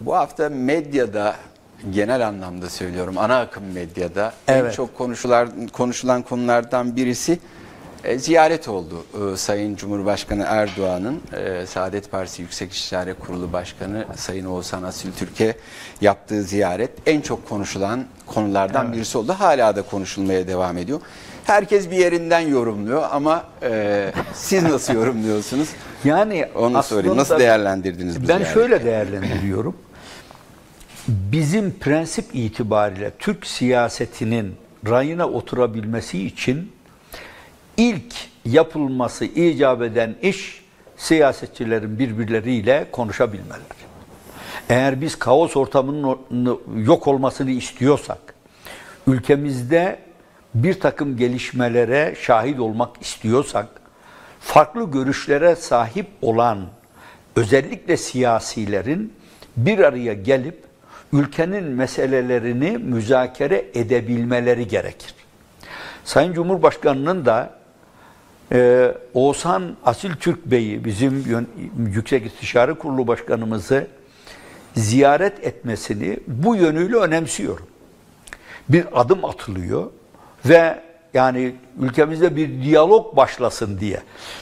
Bu hafta medyada, genel anlamda söylüyorum, ana akım medyada en çok konuşulan konulardan birisi ziyaret oldu. Sayın Cumhurbaşkanı Erdoğan'ın Saadet Partisi Yüksek İstişare Kurulu Başkanı Sayın Oğuzhan Asiltürk'e yaptığı ziyaret en çok konuşulan konulardan birisi oldu. Hala da konuşulmaya devam ediyor. Herkes bir yerinden yorumluyor ama siz nasıl yorumluyorsunuz? Yani onu sorayım. Nasıl değerlendirdiniz bu ziyareti? Ben şöyle değerlendiriyorum. Bizim prensip itibariyle Türk siyasetinin rayına oturabilmesi için ilk yapılması icap eden iş siyasetçilerin birbirleriyle konuşabilmeleri. Eğer biz kaos ortamının yok olmasını istiyorsak, ülkemizde bir takım gelişmelere şahit olmak istiyorsak, farklı görüşlere sahip olan özellikle siyasilerin bir araya gelip ülkenin meselelerini müzakere edebilmeleri gerekir. Sayın Cumhurbaşkanı'nın da Oğuzhan Asiltürk Bey'i, bizim Yüksek İstişare Kurulu Başkanımızı ziyaret etmesini bu yönüyle önemsiyorum. Bir adım atılıyor ve yani ülkemizde bir diyalog başlasın diye.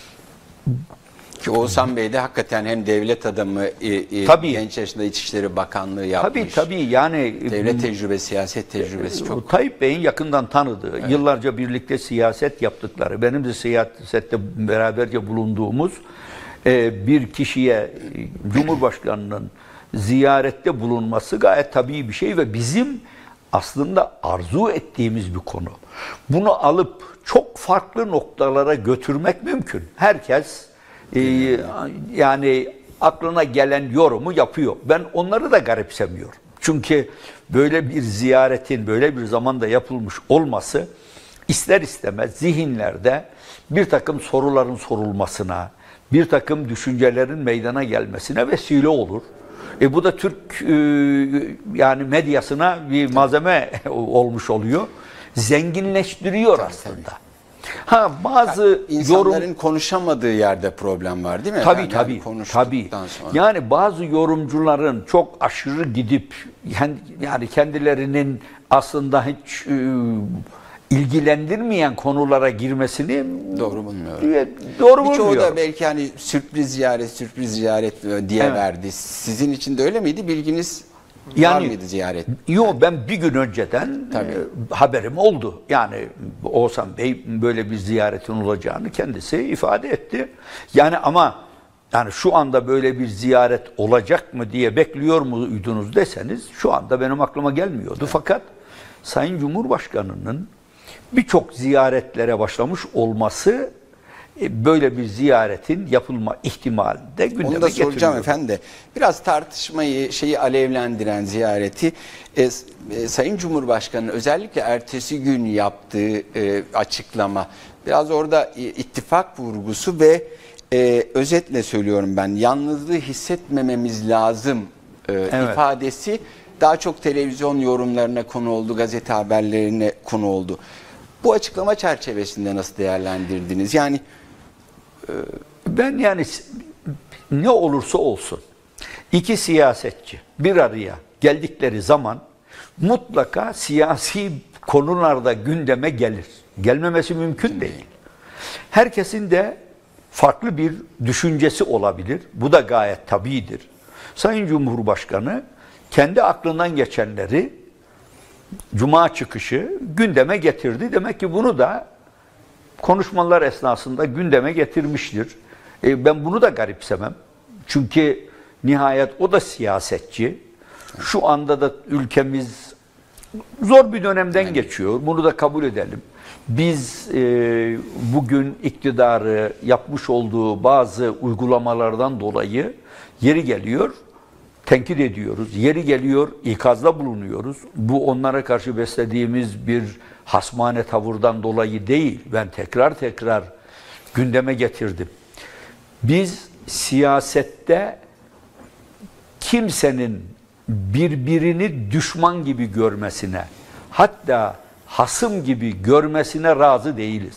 Ki Oğuzhan Bey de hakikaten hem devlet adamı, genç yaşında İçişleri Bakanlığı yapmış. Tabii yani devlet tecrübesi, siyaset tecrübesi çok. Tayyip Bey'in yakından tanıdığı, yıllarca birlikte siyaset yaptıkları, benim de siyasette beraberce bulunduğumuz bir kişiye Cumhurbaşkanı'nın ziyarette bulunması gayet tabii bir şey ve bizim aslında arzu ettiğimiz bir konu. Bunu alıp çok farklı noktalara götürmek mümkün. Herkes yani aklına gelen yorumu yapıyor. Ben onları da garipsemiyorum. Çünkü böyle bir ziyaretin böyle bir zamanda yapılmış olması ister istemez zihinlerde bir takım soruların sorulmasına, bir takım düşüncelerin meydana gelmesine vesile olur. Bu da Türk yani medyasına bir malzeme olmuş oluyor. Zenginleştiriyor aslında. Bazı insanların konuşamadığı yerde problem var değil mi? Tabii. Yani bazı yorumcuların çok aşırı gidip yani kendilerinin aslında hiç ilgilendirmeyen konulara girmesini doğru bulmuyorum. Doğru bulmuyorum. Birçoğu da belki hani sürpriz ziyaret diye verdi. Sizin için de öyle miydi? Bilginiz var mıydı ziyaret? Yok, ben bir gün önceden haberim oldu. Yani Oğuzhan Bey böyle bir ziyaretin olacağını kendisi ifade etti. Yani ama yani şu anda böyle bir ziyaret olacak mı diye bekliyor muydunuz deseniz şu anda benim aklıma gelmiyordu. Fakat Sayın Cumhurbaşkanı'nın birçok ziyaretlere başlamış olması böyle bir ziyaretin yapılma ihtimalini de gündeme getiriyor. Onu da soracağım efendim de. Biraz tartışmayı, alevlendiren ziyareti Sayın Cumhurbaşkanı'nın özellikle ertesi gün yaptığı açıklama. Biraz orada ittifak vurgusu ve özetle söylüyorum ben, yalnızlığı hissetmememiz lazım ifadesi daha çok televizyon yorumlarına konu oldu, gazete haberlerine konu oldu. Bu açıklama çerçevesinde nasıl değerlendirdiniz? Yani ben yani ne olursa olsun iki siyasetçi bir araya geldikleri zaman mutlaka siyasi konularda gündeme gelir. Gelmemesi mümkün değil. Herkesin de farklı bir düşüncesi olabilir. Bu da gayet tabidir. Sayın Cumhurbaşkanı kendi aklından geçenleri Cuma çıkışı gündeme getirdi. Demek ki bunu da konuşmalar esnasında gündeme getirmiştir. Ben bunu da garipsemem. Çünkü nihayet o da siyasetçi. Şu anda da ülkemiz zor bir dönemden geçiyor. Bunu da kabul edelim. Biz bugün iktidarı yapmış olduğu bazı uygulamalardan dolayı yeri geliyor tenkit ediyoruz. Yeri geliyor ikazda bulunuyoruz. Bu onlara karşı beslediğimiz bir hasmane tavırdan dolayı değil. Ben tekrar gündeme getirdim. Biz siyasette kimsenin birbirini düşman gibi görmesine, hatta hasım gibi görmesine razı değiliz.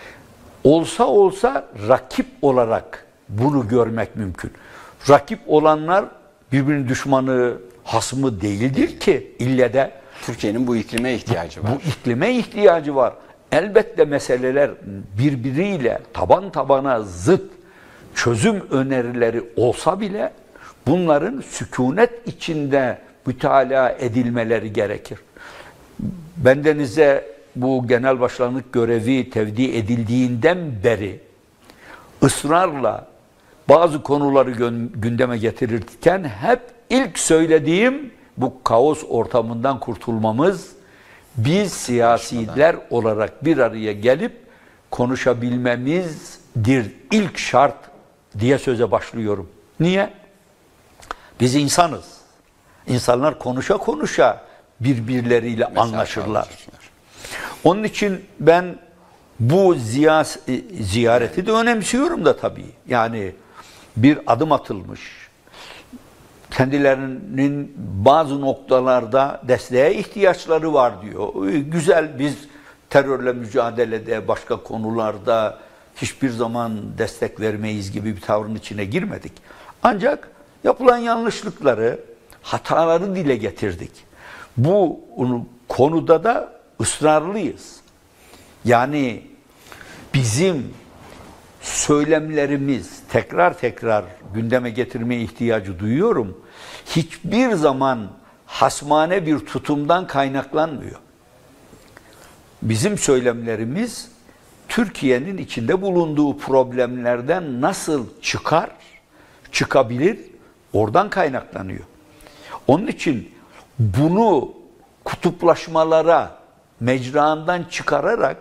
Olsa rakip olarak bunu görmek mümkün. Rakip olanlar birbirinin düşmanı hasmı değildir ki. İlle de Türkiye'nin bu iklime ihtiyacı var. bu iklime ihtiyacı var. Elbette meseleler birbiriyle taban tabana zıt çözüm önerileri olsa bile bunların sükunet içinde mütalaa edilmeleri gerekir. Bendenize bu genel başkanlık görevi tevdi edildiğinden beri ısrarla bazı konuları gündeme getirirken hep ilk söylediğim bu kaos ortamından kurtulmamız, biz siyasiler olarak bir araya gelip konuşabilmemizdir ilk şart diye söze başlıyorum. Niye? Biz insanız. İnsanlar konuşa konuşa birbirleriyle anlaşırlar. Onun için ben bu ziyareti de önemsiyorum da tabii. Yani bir adım atılmış. Kendilerinin bazı noktalarda desteğe ihtiyaçları var diyor. Güzel, biz terörle mücadelede, başka konularda hiçbir zaman destek vermeyiz gibi bir tavrın içine girmedik. Ancak yapılan yanlışlıkları, hataları dile getirdik. Bu konuda da ısrarlıyız. Yani bizim söylemlerimiz tekrar tekrar gündeme getirmeye ihtiyacı duyuyorum. Hiçbir zaman hasmane bir tutumdan kaynaklanmıyor. Bizim söylemlerimiz Türkiye'nin içinde bulunduğu problemlerden nasıl çıkabilir, oradan kaynaklanıyor. Onun için bunu kutuplaşmalara mecraından çıkararak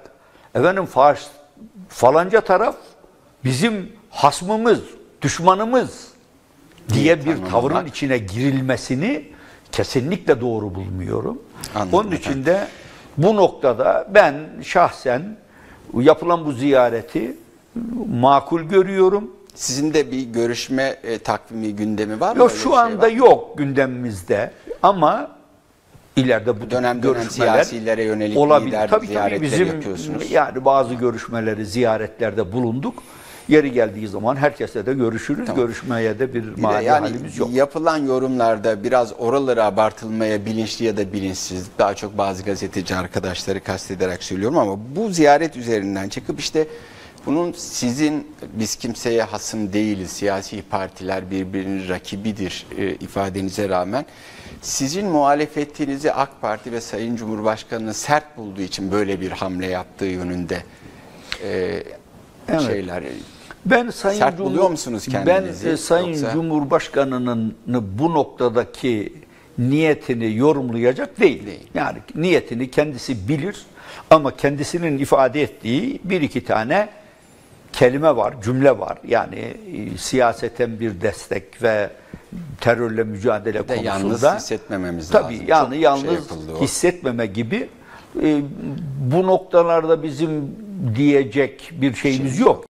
falanca taraf bizim hasmımız, düşmanımız diye bir tavrın içine girilmesini kesinlikle doğru bulmuyorum. Anladım. Onun için de bu noktada ben şahsen yapılan bu ziyareti makul görüyorum. Sizin de bir görüşme takvimi, gündemi var mı? Yok, şu anda yok gündemimizde ama ileride bu dönem görüşmeler siyasilere yönelik olabilir. Tabii ziyaretler bizim yapıyorsunuz. yani bazı görüşmeleri, ziyaretlerde bulunduk. Yeri geldiği zaman herkesle de görüşürüz. Tamam. Görüşmeye de bir Bir de mani yani halimiz yok. yapılan yorumlarda biraz oraları abartılmaya bilinçli ya da bilinçsiz, daha çok bazı gazeteci arkadaşları kastederek söylüyorum ama bu ziyaret üzerinden çıkıp işte bunun biz kimseye hasım değiliz, siyasi partiler birbirinin rakibidir ifadenize rağmen sizin muhalefetinizi AK Parti ve Sayın Cumhurbaşkanı'nın sert bulduğu için böyle bir hamle yaptığı yönünde Evet. şeyler. Ben Sayın Sert buluyor musunuz kendinizi? Ben Sayın Cumhurbaşkanı'nın bu noktadaki niyetini yorumlayacak değilim. Yani niyetini kendisi bilir ama kendisinin ifade ettiği bir iki tane kelime var, cümle var. Yani siyaseten bir destek ve terörle mücadele konusunda yalnız hissetmememiz lazım. Tabii yani yalnız hissetmeme gibi bu noktalarda bizim diyecek bir şeyimiz yok.